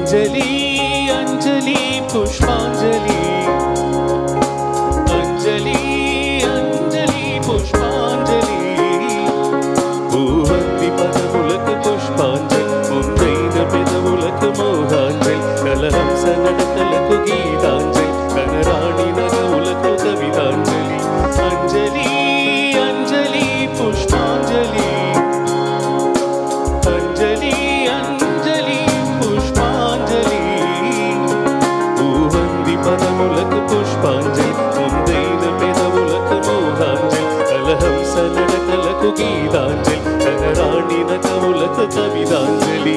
अंजलि अंजलि पुष्पांजलि अंजलि अंजलि पुष्पांजलि भूवन्ति पदमुलक पुष्पांजलि मुंदैन पेदमुलक मोहांजलि कलहंस नडकलकु गीतांजलि कनराणि नगमुलकु कवितांजलि अंजलि अंजलि पुष्पांजलि अंजलि अंजलि पुष्पांजलि भूवन्ति पदमुलक पुष्पांजलि मुंदैन पेदमुलक मोहांजलि कलहंस नडकलकु गीतांजलि कनराणि नगमुलक कवितांजलि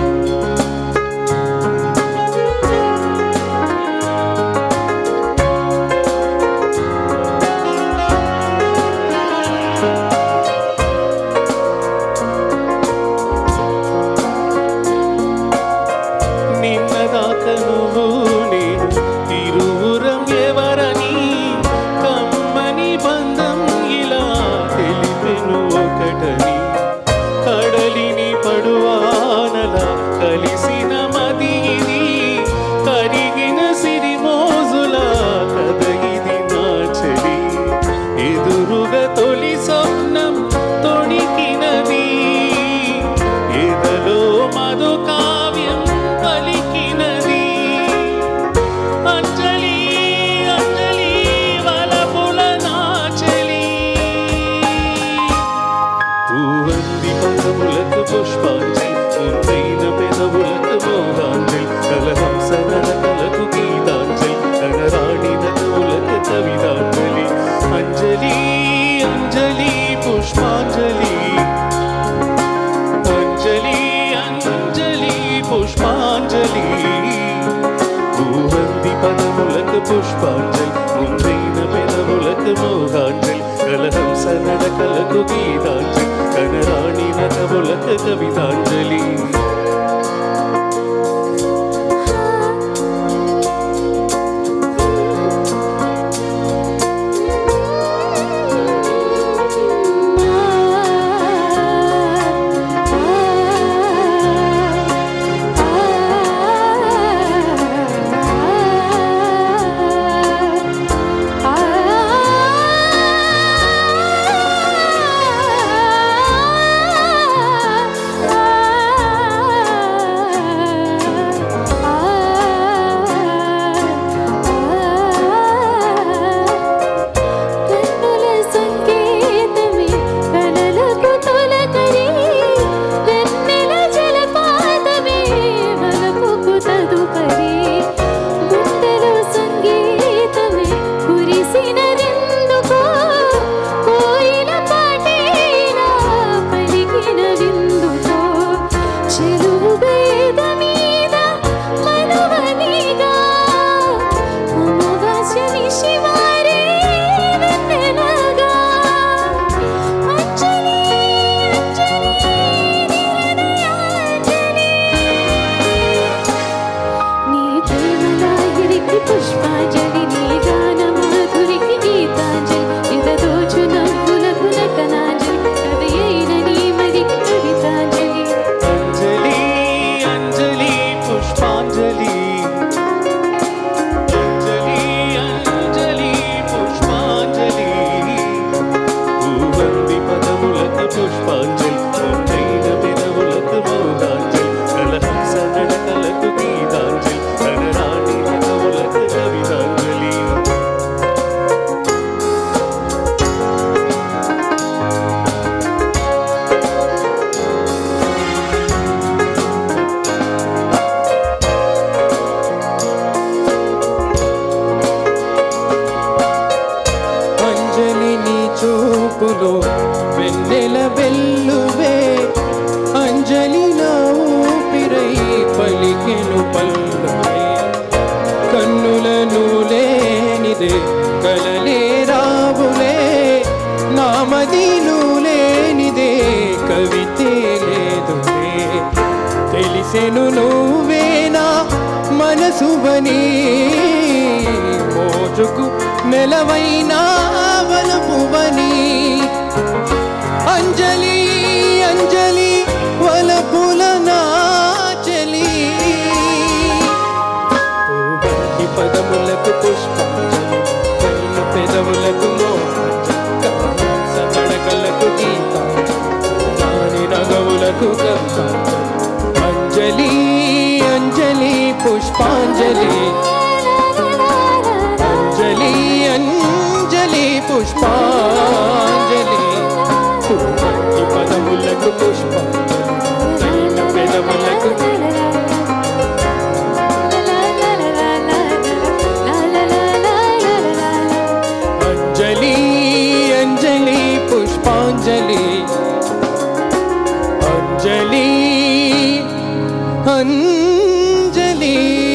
पुष्पांजलि मुंदैन पेदमुलक मोहांजलि कलहंस नडकलकु गीतांजलि कनराणि नगमुलक कवितांजलि మనసువని మోజుకు నెలవైన వలపువని అంజలి అంజలి వలపుల నాచలి अंजलि अंजलि पुष्पांजलि अंजलि अंजलि पुष्पांजलि పువ్వటి పదములకు పుష్పాంజలి పెదవులకు अंजलि अंजलि पुष्पांजलि अंजलि अंजलि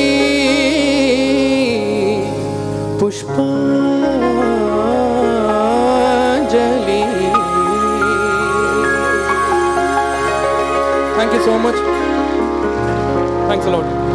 पुष्पांजलि. Thank you so much. Thanks a lot.